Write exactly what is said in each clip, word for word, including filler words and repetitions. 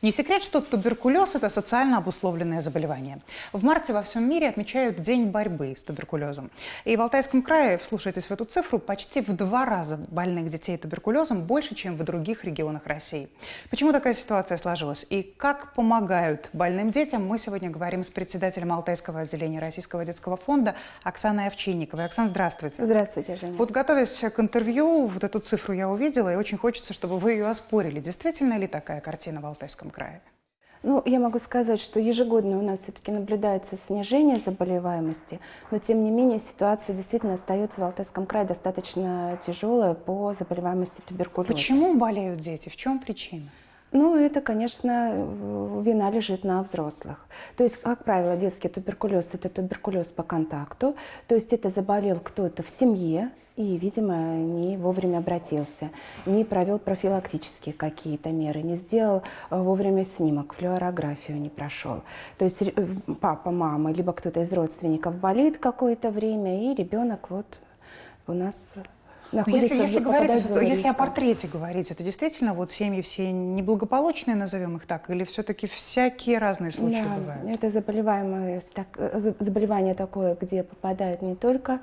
Не секрет, что туберкулез – это социально обусловленное заболевание. В марте во всем мире отмечают День борьбы с туберкулезом. И в Алтайском крае, вслушайтесь в эту цифру, почти в два раза больных детей туберкулезом больше, чем в других регионах России. Почему такая ситуация сложилась и как помогают больным детям, мы сегодня говорим с председателем Алтайского отделения Российского детского фонда Оксаной Овчинниковой. Оксана, здравствуйте. Здравствуйте, Женя. Вот, готовясь к интервью, вот эту цифру я увидела, и очень хочется, чтобы вы ее оспорили. Действительно ли такая картина в Алтайском крае? Ну, я могу сказать, что ежегодно у нас все-таки наблюдается снижение заболеваемости, но тем не менее ситуация действительно остается в Алтайском крае достаточно тяжелая по заболеваемости туберкулеза. Почему болеют дети? В чем причина? Ну, это, конечно, вина лежит на взрослых. То есть, как правило, детский туберкулез – это туберкулез по контакту. То есть, это заболел кто-то в семье и, видимо, не вовремя обратился, не провел профилактические какие-то меры, не сделал вовремя снимок, флюорографию не прошел. То есть, папа, мама, либо кто-то из родственников болеет какое-то время, и ребенок вот у нас… Если, если, говорить, если о портрете говорить, это действительно вот семьи все неблагополучные, назовем их так, или все-таки всякие разные случаи да, бывают? Это заболевание, заболевание такое, где попадают не только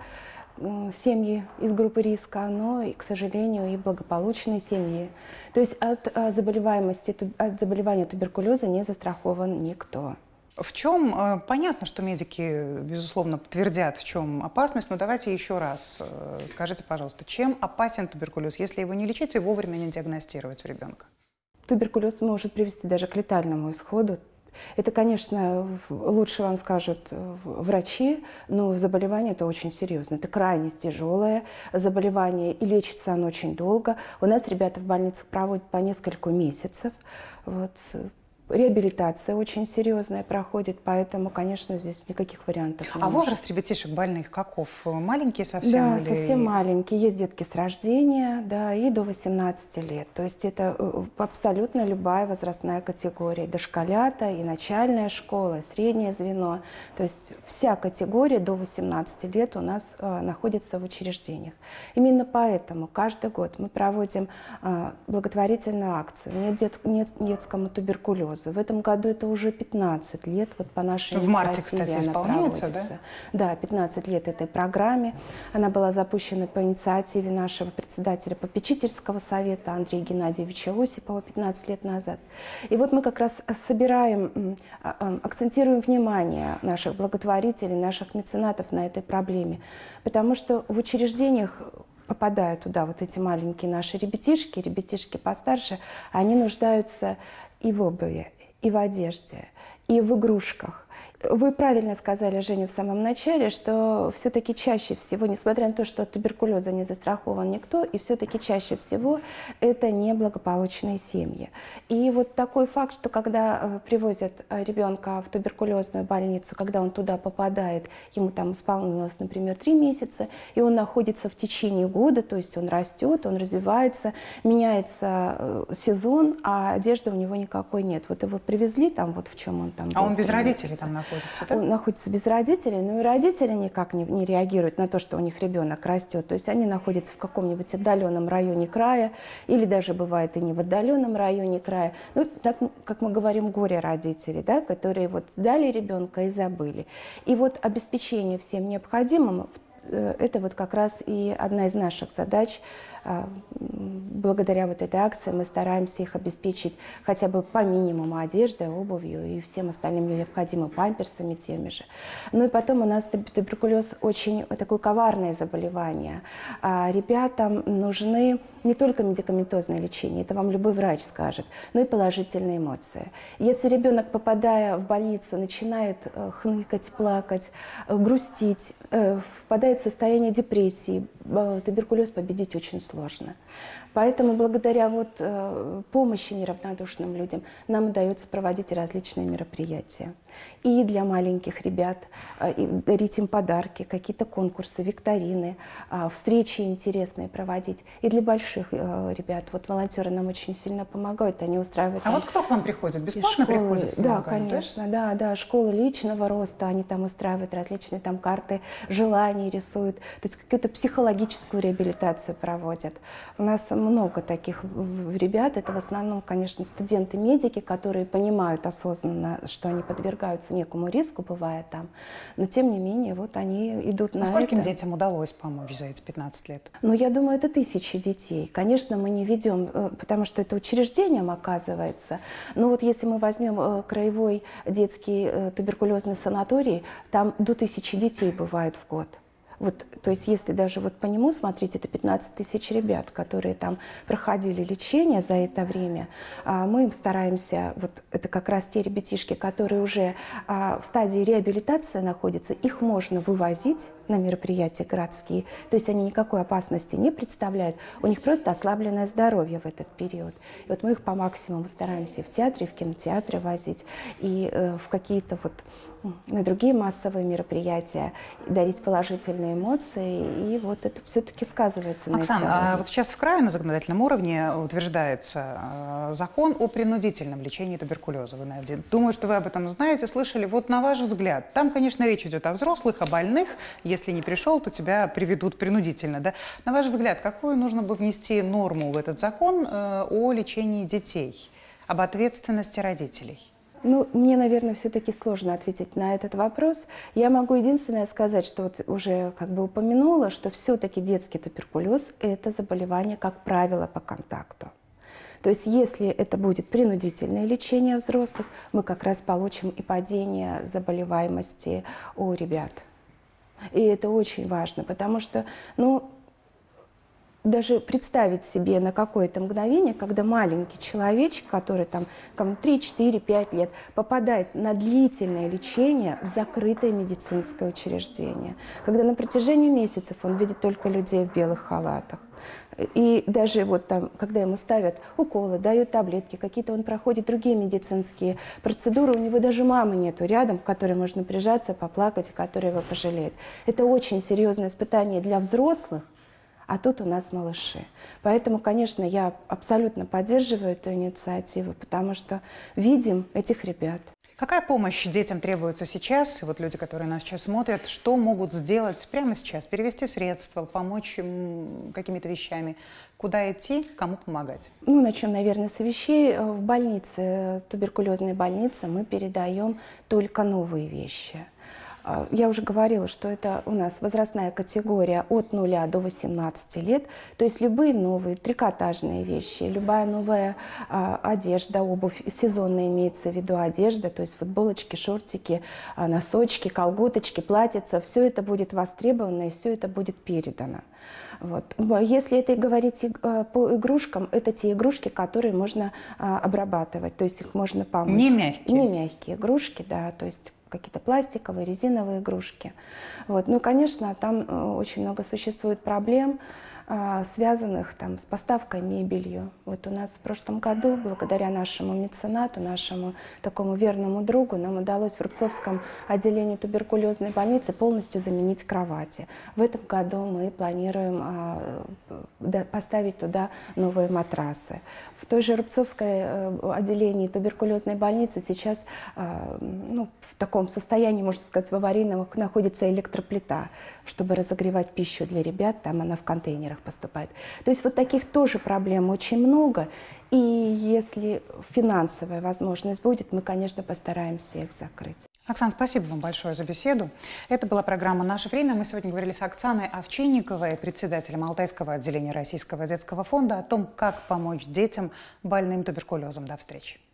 семьи из группы риска, но и, к сожалению, и благополучные семьи. То есть от заболеваемости, от заболевания туберкулеза не застрахован никто. В чем, понятно, что медики, безусловно, подтвердят, в чем опасность, но давайте еще раз скажите, пожалуйста, чем опасен туберкулез, если его не лечить и вовремя не диагностировать у ребенка? Туберкулез может привести даже к летальному исходу. Это, конечно, лучше вам скажут врачи, но заболевание это очень серьезно. Это крайне тяжелое заболевание, и лечится оно очень долго. У нас ребята в больницах проводят по несколько месяцев. Вот. Реабилитация очень серьезная проходит, поэтому, конечно, здесь никаких вариантов не А может. возраст ребятишек больных каков? Маленькие совсем? Да, или... совсем маленькие. Есть детки с рождения, да, и до восемнадцати лет. То есть это абсолютно любая возрастная категория. Дошколята, и начальная школа, и среднее звено. То есть вся категория до восемнадцати лет у нас э, находится в учреждениях. Именно поэтому каждый год мы проводим э, благотворительную акцию «Нет, дет... Нет детскому туберкулезу». В этом году это уже пятнадцать лет, вот по нашей В марте, кстати, исполняется, да? Да, пятнадцать лет этой программе. Она была запущена по инициативе нашего председателя попечительского совета Андрея Геннадьевича Осипова пятнадцать лет назад. И вот мы как раз собираем, акцентируем внимание наших благотворителей, наших меценатов на этой проблеме, потому что в учреждениях попадают туда вот эти маленькие наши ребятишки, ребятишки постарше, они нуждаются и в обуви, и в одежде, и в игрушках. Вы правильно сказали, Женя, в самом начале, что все-таки чаще всего, несмотря на то, что от туберкулеза не застрахован никто, и все-таки чаще всего это неблагополучные семьи. И вот такой факт, что когда привозят ребенка в туберкулезную больницу, когда он туда попадает, ему там исполнилось, например, три месяца, и он находится в течение года, то есть он растет, он развивается, меняется сезон, а одежды у него никакой нет. Вот его привезли там, вот в чем он там. А он без родителей там находится? Да? Он находится без родителей, но и родители никак не, не реагируют на то, что у них ребенок растет. То есть они находятся в каком-нибудь отдаленном районе края, или даже бывает и не в отдаленном районе края. Ну, так, как мы говорим, горе родителей, да, которые вот сдали ребенка и забыли. И вот обеспечение всем необходимым, это вот как раз и одна из наших задач. Благодаря вот этой акции мы стараемся их обеспечить хотя бы по минимуму одеждой, обувью и всем остальным необходимым, памперсами теми же. Ну и потом у нас туберкулез очень такое коварное заболевание. А ребятам нужны не только медикаментозное лечение, это вам любой врач скажет, но и положительные эмоции. Если ребенок, попадая в больницу, начинает хныкать, плакать, грустить, впадает в состояние депрессии, туберкулез победить очень сложно. Поэтому благодаря вот, э, помощи неравнодушным людям нам удается проводить различные мероприятия. И для маленьких ребят, э, и дарить им подарки, какие-то конкурсы, викторины, э, встречи интересные проводить. И для больших э, ребят, вот волонтеры нам очень сильно помогают, они устраивают… А вот кто к вам приходит? Бесплатно школы, приходят? Да, конечно, да? да, да, школы личного роста, они там устраивают различные там карты желаний, рисуют, то есть какую-то психологическую реабилитацию проводят. У нас мы много таких ребят. Это в основном, конечно, студенты-медики, которые понимают осознанно, что они подвергаются некому риску, бывая там. Но, тем не менее, вот они идут на а скольким это. детям удалось помочь за эти пятнадцать лет? Ну, я думаю, это тысячи детей. Конечно, мы не ведем, потому что это учреждением оказывается. Но вот если мы возьмем краевой детский туберкулезный санаторий, там до тысячи детей бывает в год. Вот, то есть если даже вот по нему смотреть, это пятнадцать тысяч ребят, которые там проходили лечение за это время. А мы им стараемся, вот это как раз те ребятишки, которые уже а, в стадии реабилитации находятся, их можно вывозить на мероприятия городские, то есть они никакой опасности не представляют, у них просто ослабленное здоровье в этот период. И вот мы их по максимуму стараемся и в театре, и в кинотеатре возить, и э, в какие-то вот на другие массовые мероприятия, дарить положительные эмоции, и вот это все-таки сказывается на Оксана, здоровье. а вот сейчас в крае на законодательном уровне утверждается э, закон о принудительном лечении туберкулеза. Вы, наверное, думаю, что вы об этом знаете, слышали. Вот на ваш взгляд, там, конечно, речь идет о взрослых, о больных. Если не пришел, то тебя приведут принудительно. Да? На ваш взгляд, какую нужно бы внести норму в этот закон э, о лечении детей, об ответственности родителей? Ну, мне, наверное, все-таки сложно ответить на этот вопрос. Я могу единственное сказать, что вот уже как бы упомянула, что все-таки детский туберкулез – это заболевание, как правило, по контакту. То есть если это будет принудительное лечение взрослых, мы как раз получим и падение заболеваемости у ребят. И это очень важно, потому что, ну, даже представить себе на какое-то мгновение, когда маленький человечек, который там три, четыре, пять лет, попадает на длительное лечение в закрытое медицинское учреждение, когда на протяжении месяцев он видит только людей в белых халатах. И даже вот там, когда ему ставят уколы, дают таблетки, какие-то он проходит другие медицинские процедуры, у него даже мамы нету рядом, к которой можно прижаться, поплакать, которая его пожалеет. Это очень серьезное испытание для взрослых, а тут у нас малыши. Поэтому, конечно, я абсолютно поддерживаю эту инициативу, потому что видим этих ребят. Какая помощь детям требуется сейчас? И вот люди, которые нас сейчас смотрят, что могут сделать прямо сейчас? Перевести средства, помочь им какими-то вещами? Куда идти, кому помогать? Ну, начнем, наверное, с вещей. В больнице, туберкулезной больнице, мы передаем только новые вещи. Я уже говорила, что это у нас возрастная категория от нуля до восемнадцати лет, то есть любые новые трикотажные вещи, любая новая а, одежда, обувь, сезонная имеется в виду одежда, то есть футболочки, шортики, а, носочки, колготочки, платьица, все это будет востребовано и все это будет передано. Вот. Если это говорить по игрушкам, это те игрушки, которые можно а, обрабатывать, то есть их можно помыть. Не мягкие? Не мягкие игрушки, да, то есть какие-то пластиковые, резиновые игрушки. Вот. Ну, конечно, там очень много существует проблем, связанных там, с поставкой мебелью. Вот у нас в прошлом году, благодаря нашему меценату, нашему такому верному другу, нам удалось в Рубцовском отделении туберкулезной больницы полностью заменить кровати. В этом году мы планируем а, да, поставить туда новые матрасы. В той же Рубцовской а, отделении туберкулезной больницы сейчас а, ну, в таком состоянии, можно сказать, в аварийном находится электроплита, чтобы разогревать пищу для ребят, там она в контейнерах поступает. То есть вот таких тоже проблем очень много. И если финансовая возможность будет, мы, конечно, постараемся их закрыть. Оксана, спасибо вам большое за беседу. Это была программа «Наше время». Мы сегодня говорили с Оксаной Овчинниковой, председателем Алтайского отделения Российского детского фонда, о том, как помочь детям больным туберкулезом. До встречи.